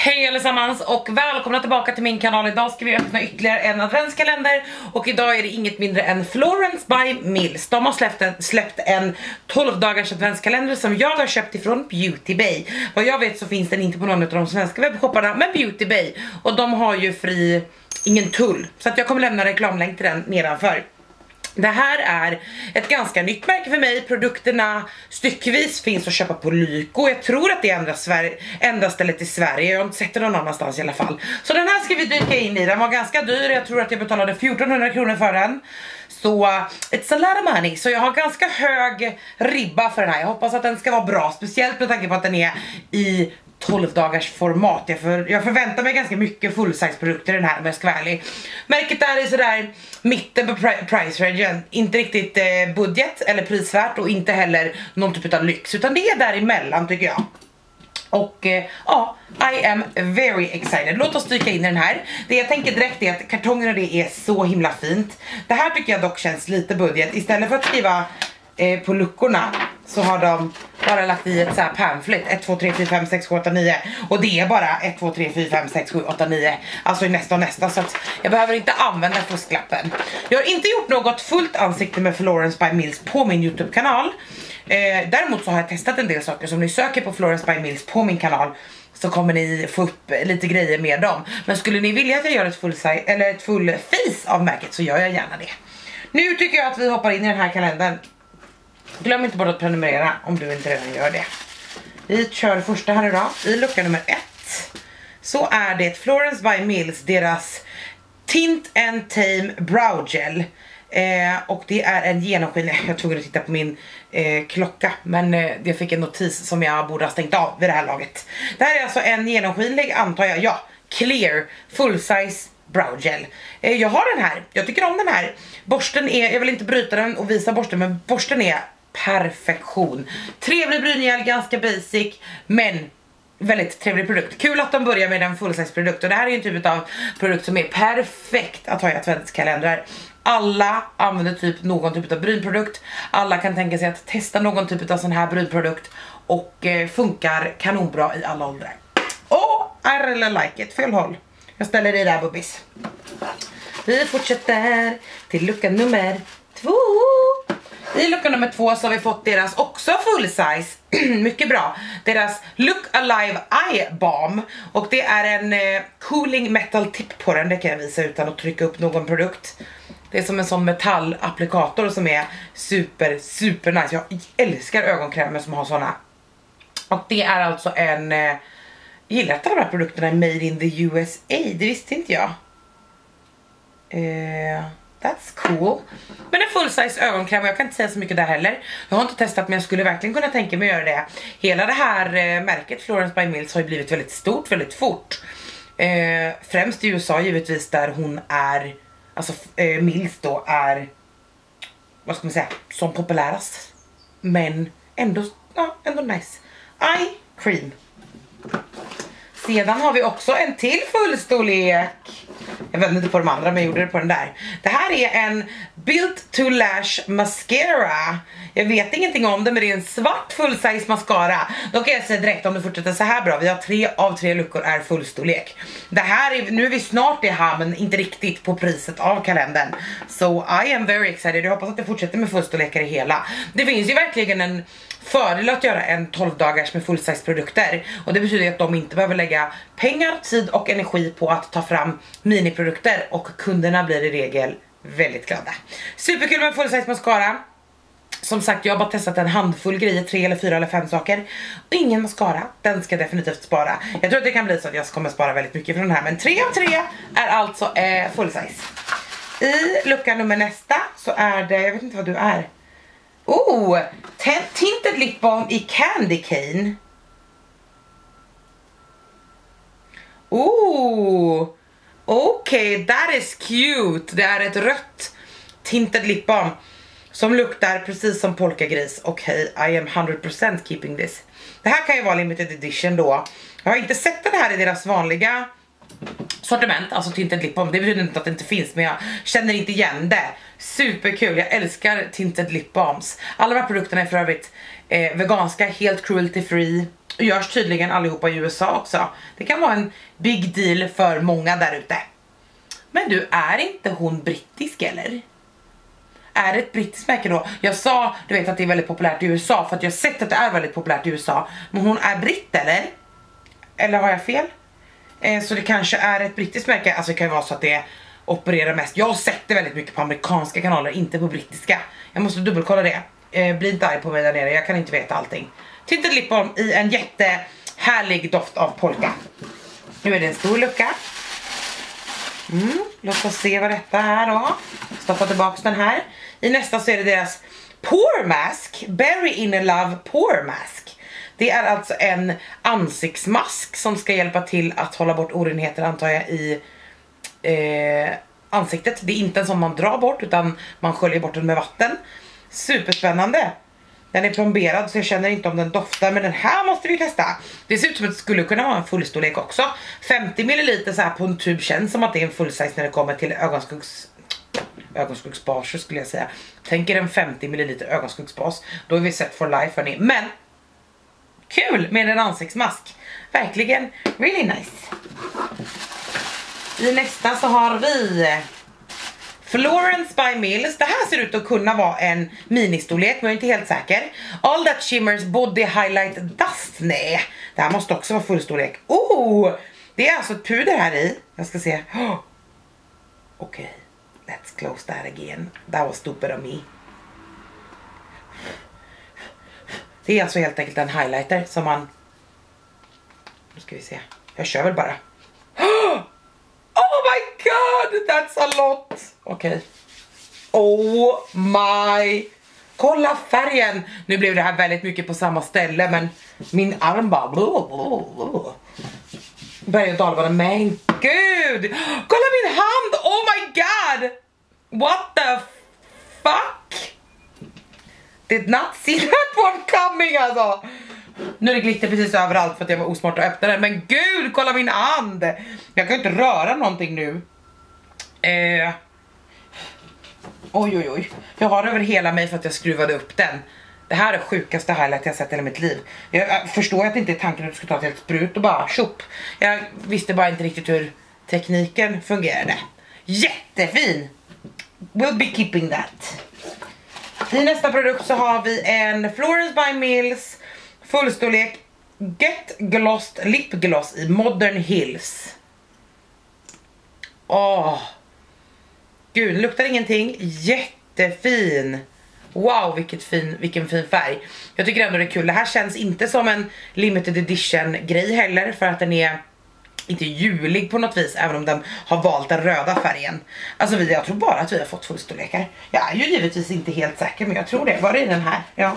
Hej allesammans och välkomna tillbaka till min kanal. Idag ska vi öppna ytterligare en adventskalender. Och idag är det inget mindre än Florence by Mills. De har släppt en 12 dagars adventskalender som jag har köpt ifrån Beauty Bay. Vad jag vet så finns den inte på någon av de svenska webbshopparna, men Beauty Bay. Och de har ju ingen tull. Så att jag kommer lämna reklamlänk till den nedanför. Det här är ett ganska nytt märke för mig. Produkterna styckvis finns att köpa på Lyko. Jag tror att det är enda stället i Sverige. Jag har inte sett det någon annanstans i alla fall. Så den här ska vi dyka in i. Den var ganska dyr. Jag tror att jag betalade 1400 kronor för den. Så it's a lot of money. Så jag har ganska hög ribba för den här. Jag hoppas att den ska vara bra. Speciellt med tanke på att den är i 12 dagars format. Jag förväntar mig ganska mycket full-size produkter i den här, om jag ska vara ärlig. Märket där är sådär mitten på price rangen. Inte riktigt budget eller prisvärt och inte heller någon typ av lyx. Utan det är däremellan tycker jag. Och ja, I am very excited. Låt oss dyka in i den här. Det jag tänker direkt är att kartongen och det är så himla fint. Det här tycker jag dock känns lite budget. Istället för att skriva på luckorna så har de bara lagt i ett så här pamphlet 1, 2, 3, 4, 5, 6, 7, 8, 9. Och det är bara 1, 2, 3, 4, 5, 6, 7, 8, 9. Alltså i nästa. Så att jag behöver inte använda fusklappen. Jag har inte gjort något fullt ansikte med Florence by Mills på min YouTube-kanal. Däremot så har jag testat en del saker. Som ni söker på Florence by Mills på min kanal så kommer ni få upp lite grejer med dem. Men skulle ni vilja att jag gör ett full face av märket så gör jag gärna det. Nu tycker jag att vi hoppar in i den här kalendern. Glöm inte bara att prenumerera om du inte redan gör det. Vi kör första här idag. I lucka nummer 1 så är det Florence by Mills, deras Tint and Tame Brow Gel. Och det är en genomskinlig. Jag tog att titta på min klocka, men jag fick en notis som jag borde ha stängt av vid det här laget. Det här är alltså en genomskinlig, antar jag, ja, clear full size brow gel. Jag har den här. Jag tycker om den här. Borsten är, jag vill inte bryta den och visa borsten, men borsten är perfektion. Trevlig brynjel, ganska basic, men väldigt trevlig produkt. Kul att de börjar med en full size produkt. Och det här är en typ av produkt som är perfekt att ha i adventskalendrar. Alla använder typ någon typ av brynprodukt. Alla kan tänka sig att testa någon typ av sån här brynprodukt. Och funkar kanonbra i alla åldrar. I really like it. Fel håll. Jag ställer det där, bubbis. Vi fortsätter till lucka nummer 2. I lucka nummer 2 så har vi fått deras också full size. Mycket bra. Deras Look Alive Eye Balm. Och det är en cooling metal tip på den. Det kan jag visa utan att trycka upp någon produkt. Det är som en sån metallapplikator som är super nice. Jag älskar ögonkrämer som har såna. Och det är alltså en... gillar att de här produkterna är made in the USA. Det visste inte jag. That's cool. Men en full size ögonkräm. Jag kan inte säga så mycket där heller. Jag har inte testat, men jag skulle verkligen kunna tänka mig att göra det. Hela det här märket Florence by Mills har ju blivit väldigt stort, väldigt fort. Främst i USA givetvis, där hon är, alltså Mills då är, vad ska man säga, som populärast. Men ändå nice. Eye cream. Sedan har vi också en till fullstorlek. Jag vet inte på de andra, men jag gjorde det på den där. Det här är en Built to Lash Mascara. Jag vet ingenting om det, men det är en svart full-size mascara. Då kan jag säga direkt, om det fortsätter så här bra. Vi har 3 av 3 luckor är fullstorlek. Det här är, nu är vi snart i här, men inte riktigt på priset av kalendern. So I am very excited. Jag hoppas att det fortsätter med fullstorlekar i hela. Det finns ju verkligen en fördel att göra en 12 dagars med full size produkter. Och det betyder att de inte behöver lägga pengar, tid och energi på att ta fram miniprodukter. Och kunderna blir i regel väldigt glada. Superkul med full size mascara. Som sagt, jag har bara testat en handfull grejer, 3 eller 4 eller 5 saker. Och ingen mascara, den ska jag definitivt spara. Jag tror att det kan bli så att jag kommer spara väldigt mycket från den här. Men 3 av 3 är alltså full size. I lucka nummer nästa så är det, jag vet inte vad du är. Tinted lip balm i Candy Cane. Okay, that is cute. Det är ett rött tinted lip balm som luktar precis som polkagris. Okej, I am 100% keeping this. Det här kan ju vara limited edition då. Jag har inte sett den här i deras vanliga sortiment, alltså tinted lip balm. Det betyder inte att det inte finns, men jag känner inte igen det. Superkul, jag älskar tinted lip balms. Alla de här produkterna är för övrigt veganska, helt cruelty free. Och görs tydligen allihopa i USA också. Det kan vara en big deal för många där ute. Men du, är inte hon brittisk eller? Är det ett brittiskt märke då? Jag sa, du vet att det är väldigt populärt i USA, för att jag har sett att det är väldigt populärt i USA. Men hon är britt eller? Eller har jag fel? Så det kanske är ett brittiskt märke. Alltså det kan ju vara så att det opererar mest. Jag har sett det väldigt mycket på amerikanska kanaler, inte på brittiska. Jag måste dubbelkolla det. Bli inte arg på mig där nere, jag kan inte veta allting. Tinted lip balm i en jättehärlig doft av polka. Nu är det en stor lucka. Låt oss se vad detta är då. Stoppa tillbaka den här. I nästa så är det deras Pore Mask, Berry in a Love Pore Mask. Det är alltså en ansiktsmask som ska hjälpa till att hålla bort orenheter, antar jag, i ansiktet. Det är inte en som man drar bort, utan man sköljer bort den med vatten. Superspännande. Den är plomberad så jag känner inte om den doftar, men den här måste vi testa. Det ser ut som att det skulle kunna vara en fullstorlek också. 50 ml så här på en tub känns som att det är en full size när det kommer till ögonskuggsbaser skulle jag säga. Tänk er en 50 ml ögonskuggsbas. Då är vi set for life hörni. Men kul med en ansiktsmask. Verkligen really nice. I nästa så har vi Florence by Mills. Det här ser ut att kunna vara en ministorlek, men jag är inte helt säker. All That Shimmers Body Highlight Dust. Nej, det här måste också vara fullstorlek. Det är alltså ett puder här i. Jag ska se. Okej, let's close that again. That was stupid of me. Det är alltså helt enkelt en highlighter som man... Nu ska vi se. Jag kör väl bara. Oh my god, that's a lot. Okej. Oh my. Kolla färgen. Nu blev det här väldigt mycket på samma ställe, men min arm bara berg- och dalbanan. Men gud. Kolla min hand. Oh my god. What the fuck? Did not see that one coming alltså. Nu är det glitter precis överallt för att jag var osmart att öppna den. Men gud, kolla min hand. Jag kan inte röra någonting nu. Oj. Jag har över hela mig för att jag skruvade upp den. Det här är sjukaste highlight jag sett i hela mitt liv. Jag förstår att det inte är tanken att du ska ta ett helt sprut och bara tjopp. Jag visste bara inte riktigt hur tekniken fungerade. Jättefin. We'll be keeping that. I nästa produkt så har vi en Florence by Mills fullstorlek Get Glossed Lip Gloss i Modern Hills. Gud, det luktar ingenting. Jättefin. Wow, vilken fin färg. Jag tycker ändå det är kul. Det här känns inte som en limited edition grej heller, för att den är inte julig på något vis, även om den har valt den röda färgen. Alltså jag tror bara att vi har fått fullstorlekar. Jag är ju givetvis inte helt säker, men jag tror det. Var är den här? Ja.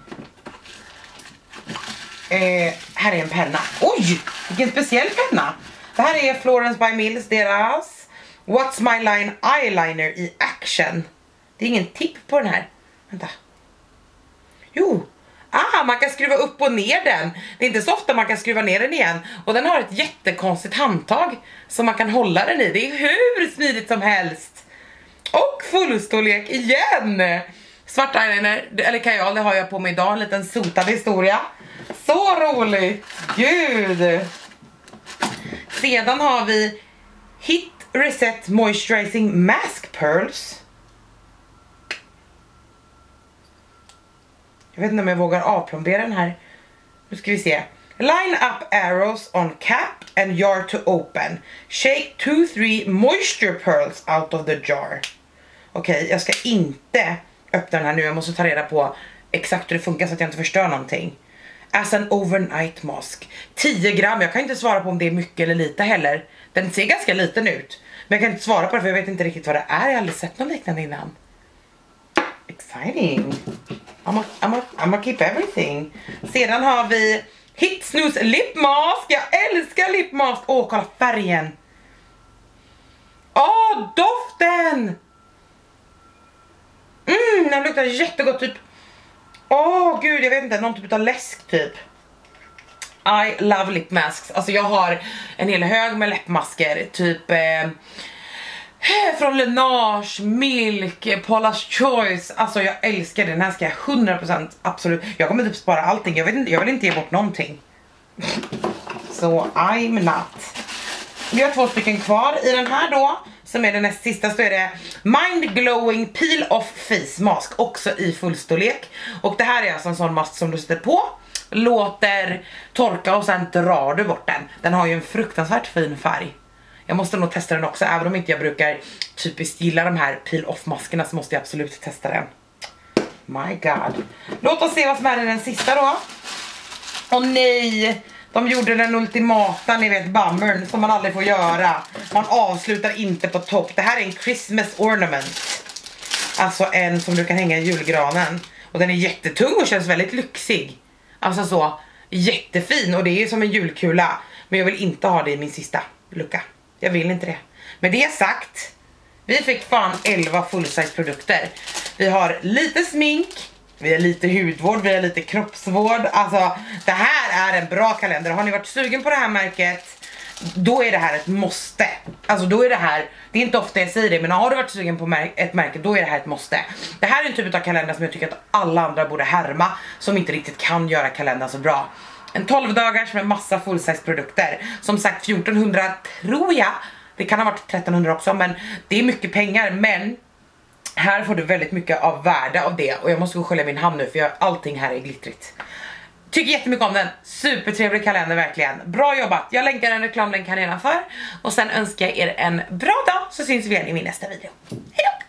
Här är en penna. Oj, vilken speciell penna. Det här är Florence by Mills, deras What's My Line Eyeliner i Action. Det är ingen tipp på den här. Vänta. Jo. Man kan skruva upp och ner den. Det är inte så ofta man kan skruva ner den igen. Och den har ett jättekonstigt handtag som man kan hålla den i. Det är hur smidigt som helst. Och fullstorlek igen. Svart eyeliner, eller kajal, det har jag på mig idag. En liten sotad historia. Så roligt. Gud. Sedan har vi Hit Reset Moisturizing Mask Pearls. Jag vet inte om jag vågar avplombera den här. Nu ska vi se. Line up arrows on cap and jar to open. Shake 2-3 moisture pearls out of the jar. Okej, jag ska inte öppna den här nu. Jag måste ta reda på exakt hur det funkar så att jag inte förstör någonting. As an overnight mask. 10 gram. Jag kan inte svara på om det är mycket eller lite heller. Den ser ganska liten ut. Men jag kan inte svara på det för jag vet inte riktigt vad det är. Jag har aldrig sett något liknande innan. Exciting. I'm keep everything. Sedan har vi Hit Snooze Lip Mask. Jag älskar lip mask. Kolla färgen. Doften. Den luktar jättegott typ. Gud, jag vet inte, någon typ av läsk typ. I love lip masks. Alltså jag har en hel hög med läppmasker. Typ från Lenage, Milk, Paula's Choice. Alltså jag älskar den här, ska jag 100% absolut. Jag kommer typ spara allting, jag vill inte ge bort någonting. Så I'm not. Vi har 2 stycken kvar. I den här då, som är den näst sista, så är det Mind Glowing Peel Off Face Mask. Också i fullstorlek. Och det här är alltså en sån mask som du sätter på, låter torka och sen drar du bort den. Den har ju en fruktansvärt fin färg. Jag måste nog testa den också. Även om inte jag brukar typiskt gilla de här peel off maskerna, så måste jag absolut testa den. My god. Låt oss se vad som är i den sista då. Åh nej, de gjorde den ultimata, ni vet, bummern som man aldrig får göra. Man avslutar inte på topp. Det här är en Christmas ornament. Alltså en som du kan hänga i julgranen. Och den är jättetung och känns väldigt lyxig. Alltså så, jättefin. Och det är som en julkula. Men jag vill inte ha det i min sista lucka. Jag vill inte det. Med det sagt, vi fick fan 11 full-size produkter. Vi har lite smink, vi har lite hudvård, vi har lite kroppsvård. Alltså, det här är en bra kalender. Har ni varit sugen på det här märket, då är det här ett måste. Alltså då är det här, det är inte ofta jag säger det, men har du varit sugen på ett märke, då är det här ett måste. Det här är en typ av kalender som jag tycker att alla andra borde härma, som inte riktigt kan göra kalendern så bra. En 12 dagars med massa full-size produkter. Som sagt 1400 tror jag. Det kan ha varit 1300 också, men det är mycket pengar. Men här får du väldigt mycket av värde av det. Och jag måste gå och skölja min hand nu, för allting här är glittrigt. Tycker jättemycket om den. Supertrevlig kalender verkligen. Bra jobbat. Jag länkar en reklamlänk här nedanför. Och sen önskar jag er en bra dag, så syns vi igen i min nästa video. Hejdå!